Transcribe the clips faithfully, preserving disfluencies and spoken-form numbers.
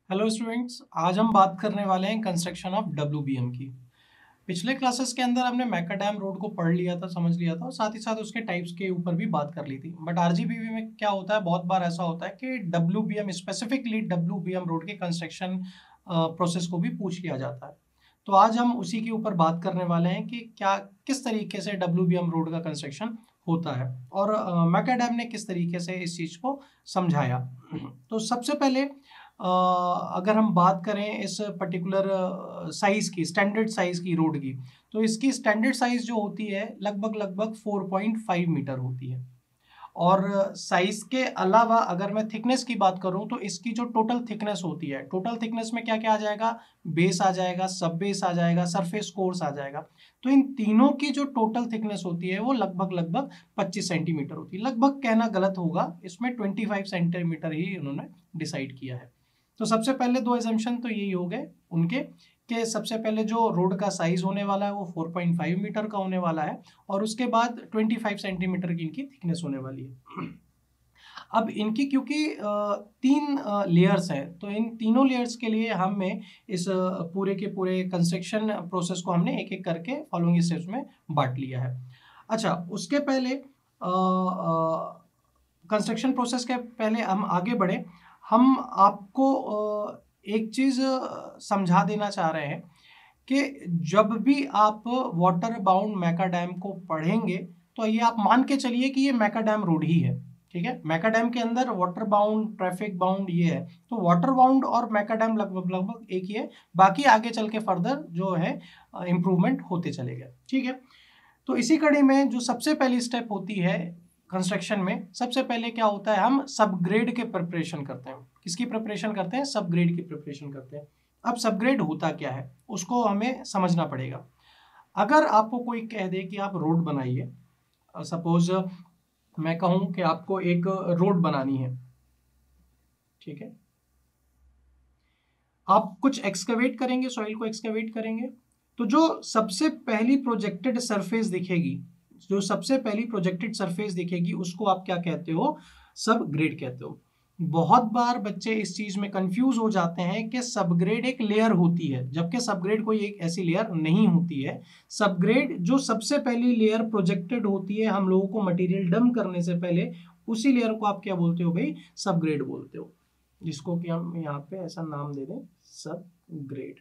Hello students, आज हम बात करने वाले हैं कंस्ट्रक्शन ऑफ डब्ल्यूबीएम की। पिछले क्लासेस के अंदर हमने मैकाडैम रोड को पढ़ लिया था, समझ लिया था और साथ ही साथ उसके टाइप्स के ऊपर भी बात कर ली थी। बट आरजीबीवी में क्या होता है, बहुत बार ऐसा होता है कि डब्ल्यूबीएम स्पेसिफिकली डब्ल्यूबीएम रोड के कंस्ट्रक्शन प्रोसेस को भी पूछ लिया जाता है। तो आज हम उसी के ऊपर बात करने वाले हैं कि क्या किस तरीके से डब्ल्यूबीएम रोड का कंस्ट्रक्शन होता है और मैकाडैम ने किस तरीके से इस चीज़ को समझाया। तो सबसे पहले अ, अगर हम बात करें इस पर्टिकुलर साइज की, स्टैंडर्ड साइज की रोड की, तो इसकी स्टैंडर्ड साइज जो होती है लगभग लगभग चार पॉइंट पाँच मीटर होती है। और साइज के अलावा अगर मैं थिकनेस की बात करूं तो इसकी जो टोटल थिकनेस होती है, टोटल थिकनेस में क्या क्या आ जाएगा, बेस आ जाएगा, सब बेस आ जाएगा, सरफेस कोर्स आ जाएगा। तो इन तीनों की जो टोटल थिकनेस होती है वो लगभग लगभग पच्चीस सेंटीमीटर होती है। लगभग कहना गलत होगा, इसमें पच्चीस सेंटीमीटर ही उन्होंने डिसाइड किया है। तो सबसे पहले दो एजम्पशन तो यही हो गए उनके, कि सबसे पहले जो रोड का साइज होने वाला है वो चार पॉइंट पाँच मीटर का होने वाला है और उसके बाद पच्चीस सेंटीमीटर की इनकी थिकनेस होने वाली है। अब इनकी क्योंकि तीन लेयर्स हैं, तो इन तीनों लेयर्स के लिए हमें इस पूरे के पूरे कंस्ट्रक्शन प्रोसेस को हमने एक एक करके फॉलोइंग स्टेप्स में बांट लिया है। अच्छा, उसके पहले कंस्ट्रक्शन प्रोसेस के पहले हम आगे बढ़े, हम आपको एक चीज़ समझा देना चाह रहे हैं कि जब भी आप वाटर बाउंड मैकाडैम को पढ़ेंगे तो ये आप मान के चलिए कि ये मैकाडैम रोड ही है। ठीक है, मैकाडैम के अंदर वाटर बाउंड, ट्रैफिक बाउंड ये है, तो वाटर बाउंड और मैकाडैम लगभग लगभग एक ही है। बाकी आगे चल के फर्दर जो है इम्प्रूवमेंट होते चलेगा। ठीक है, तो इसी कड़ी में जो सबसे पहली स्टेप होती है कंस्ट्रक्शन में, सबसे पहले क्या होता है, हम सबग्रेड के प्रिपरेशन करते हैं। किसकी प्रिपरेशन करते हैं? सबग्रेड की प्रिपरेशन करते हैं। अब सबग्रेड होता क्या है उसको हमें समझना पड़ेगा। अगर आपको कोई कह दे कि आप रोड बनाइए, सपोज मैं कहूं कि आपको एक रोड बनानी है, ठीक है, आप कुछ एक्सकवेट करेंगे, सॉइल को एक्सकवेट करेंगे, तो जो सबसे पहली प्रोजेक्टेड सरफेस दिखेगी, जो सबसे पहली प्रोजेक्टेड सरफेस दिखेगी उसको आप क्या कहते हो? सब ग्रेड कहते हो। बहुत बार बच्चे इस चीज में कंफ्यूज हो जाते हैं कि सबग्रेड एक लेयर होती है, जबकि सबग्रेड कोई एक ऐसी लेयर नहीं होती है। सबग्रेड जो सबसे पहली लेयर प्रोजेक्टेड होती है हम लोगों को मटेरियल डंप करने से पहले, उसी लेयर को आप क्या बोलते हो भाई? सबग्रेड बोलते हो, जिसको कि हम यहाँ पे ऐसा नाम दे दें, सब ग्रेड।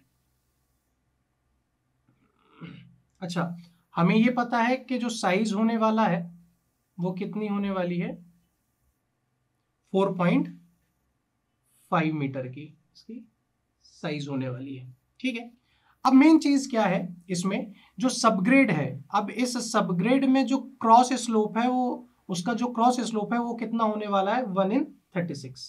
अच्छा, हमें ये पता है कि जो साइज होने वाला है वो कितनी होने वाली है? चार पॉइंट पाँच मीटर की इसकी साइज होने वाली है। ठीक है, अब मेन चीज क्या है इसमें, जो सबग्रेड है, अब इस सबग्रेड में जो क्रॉस स्लोप है वो, उसका जो क्रॉस स्लोप है वो कितना होने वाला है? One in thirty six.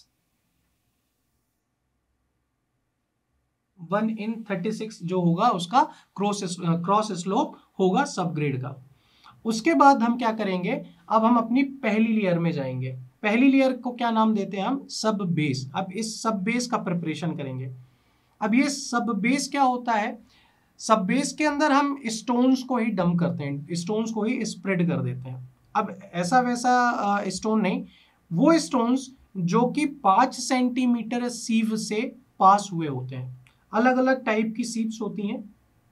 One in thirty six जो होगा उसका क्रॉस क्रॉस स्लोप होगा सबग्रेड का। उसके बाद हम क्या करेंगे, अब हम अपनी पहली लेयर में जाएंगे। पहली लेयर को क्या नाम देते हैं हम? सब बेस। अब इस सब बेस का प्रिपरेशन करेंगे। अब ये सब बेस क्या होता है? सब बेस के अंदर हम स्टोन्स को ही डंप करते हैं, स्टोन्स को ही स्प्रेड कर देते हैं। अब ऐसा वैसा स्टोन नहीं, वो स्टोन्स जो कि पाँच सेंटीमीटर सीव से पास हुए होते हैं। अलग अलग टाइप की सीव्स होती हैं,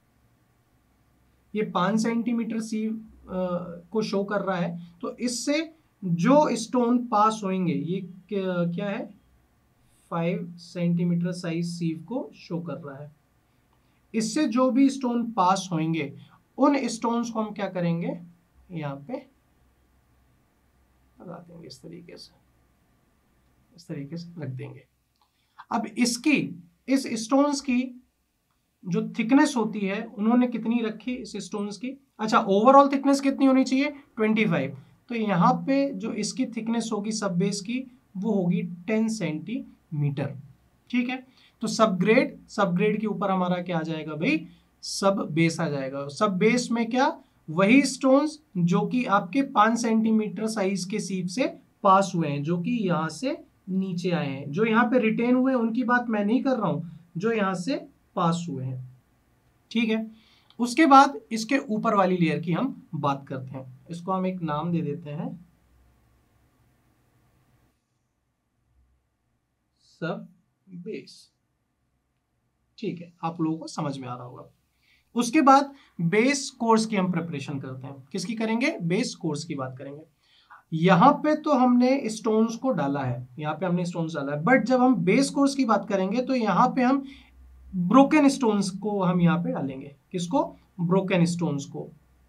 ये पाँच सेंटीमीटर सीव को शो कर रहा है, तो इससे जो स्टोन पास होंगे ये क्या है? फाइव सेंटीमीटर साइज सीव को शो कर रहा है। इससे जो भी स्टोन पास होंगे उन स्टोन्स को हम क्या करेंगे? यहाँ पे लगा देंगे, इस तरीके से, इस तरीके से रख देंगे। अब इसकी, इस स्टोन्स की जो थिकनेस होती है उन्होंने कितनी रखी इस स्टोन्स की? अच्छा, ओवरऑल थिकनेस कितनी होनी चाहिए? पच्चीस। तो यहाँ पे जो इसकी थिकनेस होगी सब बेस की वो होगी दस सेंटीमीटर। ठीक है, तो सब ग्रेड, सब ग्रेड के ऊपर हमारा क्या आ जाएगा भाई? सब बेस आ जाएगा। सब बेस में क्या? वही स्टोन्स जो कि आपके पाँच सेंटीमीटर साइज के सीप से पास हुए हैं, जो कि यहाँ से नीचे आए हैं। जो यहाँ पे रिटेन हुए उनकी बात मैं नहीं कर रहा हूं, जो यहाँ से पास हुए हैं। ठीक है, उसके बाद इसके ऊपर वाली लेयर की हम बात करते हैं। इसको हम एक नाम दे देते हैं, सब बेस। ठीक है, आप लोगों को समझ में आ रहा होगा। उसके बाद बेस कोर्स की हम प्रिपरेशन करते हैं। किसकी करेंगे? बेस कोर्स की बात करेंगे। यहाँ पे तो हमने स्टोन्स को डाला है, यहाँ पे हमने स्टोन्स डाला है, बट जब हम बेस कोर्स की बात करेंगे तो यहाँ पे हम ब्रोकन स्टोन्स को हम यहाँ पे डालेंगे। किसको? ब्रोकन स्टोन्स को।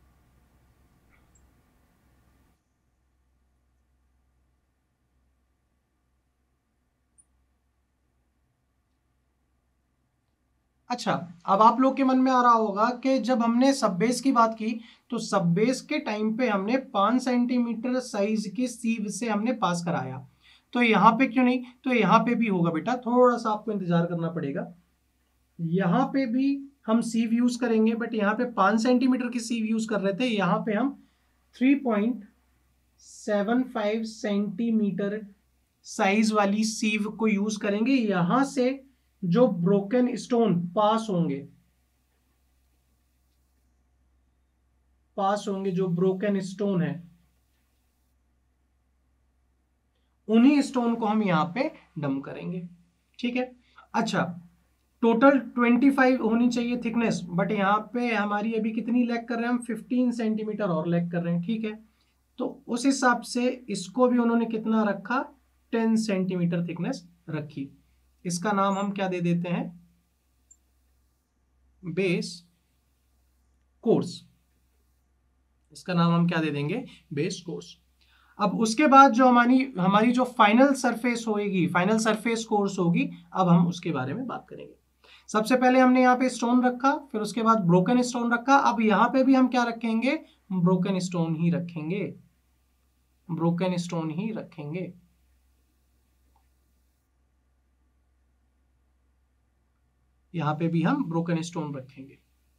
अच्छा, अब आप लोग के मन में आ रहा होगा कि जब हमने सब बेस की बात की तो सब बेस के टाइम पे हमने पांच सेंटीमीटर साइज के सीव से हमने पास कराया, तो यहाँ पे क्यों नहीं? तो यहाँ पे भी होगा बेटा, थोड़ा सा आपको इंतजार करना पड़ेगा। यहाँ पे भी हम सीव यूज करेंगे, बट यहाँ पे पांच सेंटीमीटर की सीव यूज कर रहे थे, यहाँ पे हम three point seven five centimetre size वाली सीव को यूज करेंगे। यहां से जो ब्रोकन स्टोन पास होंगे पास होंगे जो ब्रोकन स्टोन है, उन्हीं स्टोन को हम यहां पे डम करेंगे। ठीक है। अच्छा, टोटल पच्चीस होनी चाहिए थिकनेस, बट यहाँ पे हमारी अभी कितनी लैग कर रहे हैं हम? पंद्रह सेंटीमीटर और लैग कर रहे हैं। ठीक है, तो उस हिसाब से इसको भी उन्होंने कितना रखा? दस सेंटीमीटर थिकनेस रखी। इसका नाम हम क्या दे देते हैं? Base course. इसका नाम हम क्या दे देंगे? Base course. अब उसके बाद जो हमारी हमारी जो फाइनल सरफेस होगी, फाइनल सरफेस कोर्स होगी, अब हम उसके बारे में बात करेंगे। सबसे पहले हमने यहाँ पे स्टोन रखा, फिर उसके बाद ब्रोकन स्टोन रखा। अब यहाँ पे भी हम क्या रखेंगे? ब्रोकन स्टोन ही रखेंगे, ब्रोकन स्टोन ही रखेंगे। यहाँ पे भी हम ब्रोकन स्टोन रखेंगे,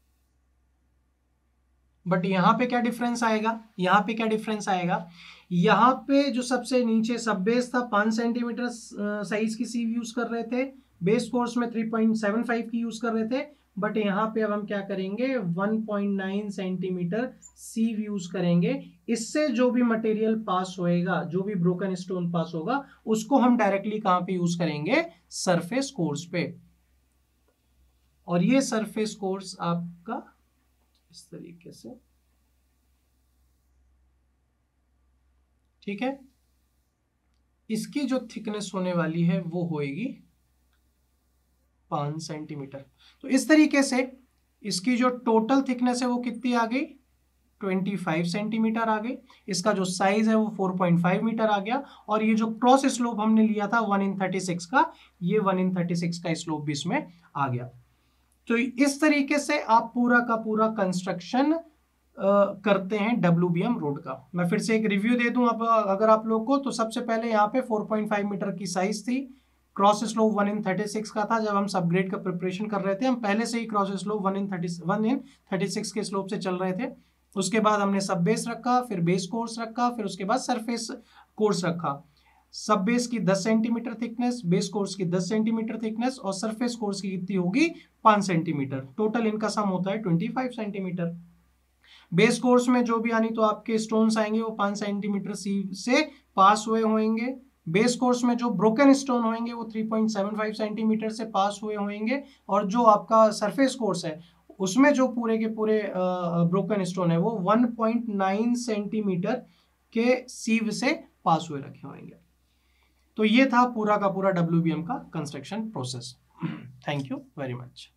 बट यहाँ पे क्या डिफरेंस आएगा? यहाँ पे क्या डिफरेंस आएगा? यहाँ पे जो सबसे नीचे सब बेस था पांच सेंटीमीटर साइज की सीव यूज कर रहे थे, बेस कोर्स में थ्री पॉइंट सेवन फाइव की यूज कर रहे थे, बट यहाँ पे अब हम क्या करेंगे? One point nine centimetre sieve use करेंगे। इससे जो भी मटेरियल पास होएगा, जो भी ब्रोकन स्टोन पास होगा, उसको हम डायरेक्टली कहाँ पे यूज करेंगे? सरफेस कोर्स पे। और ये सरफेस कोर्स आपका इस तरीके से, ठीक है, इसकी जो थिकनेस होने वाली है वो होएगी पांच सेंटीमीटर। तो इस तरीके से इसकी जो टोटल थिकनेस है वो कितनी आ गई? पच्चीस सेंटीमीटर आ गई। इसका जो साइज है वो चार पॉइंट पाँच मीटर आ गया, और ये जो क्रॉस स्लोप हमने लिया था वन इन थर्टी सिक्स का, ये वन इन थर्टी सिक्स का स्लोप भी इसमें आ गया। तो इस तरीके से आप पूरा का पूरा कंस्ट्रक्शन करते हैं डब्ल्यू बी एम रोड का। मैं फिर से एक रिव्यू दे दूं अब अगर आप लोग को, तो सबसे पहले यहाँ पे चार पॉइंट पाँच मीटर की साइज थी, cross slope one in thirty six का था। जब हम सबग्रेड का प्रिपरेशन कर रहे थे, हम पहले से ही cross slope one in thirty one in thirty six के स्लोप से चल रहे थे। उसके बाद हमने सब बेस रखा, फिर बेस कोर्स रखा, फिर उसके बाद सरफेस कोर्स रखा। सब बेस की दस सेंटीमीटर थिकनेस, बेस कोर्स की दस सेंटीमीटर थिकनेस, और सरफेस कोर्स की कितनी होगी? पांच सेंटीमीटर। टोटल इनका सम होता है पच्चीस सेंटीमीटर। बेस कोर्स में जो भी यानी तो आपके स्टोन्स आएंगे वो पांच सेंटीमीटर सीव से पास हुए होंगे। बेस कोर्स में जो ब्रोकन स्टोन होंगे वो three point seven five centimetre से पास हुए होंगे, और जो आपका सरफेस कोर्स है उसमें जो पूरे के पूरे ब्रोकन स्टोन है वो वन पॉइंट नाइन सेंटीमीटर के सीव से पास हुए रखे होंगे। तो ये था पूरा का पूरा डब्ल्यू बी एम का construction process. Thank you very much.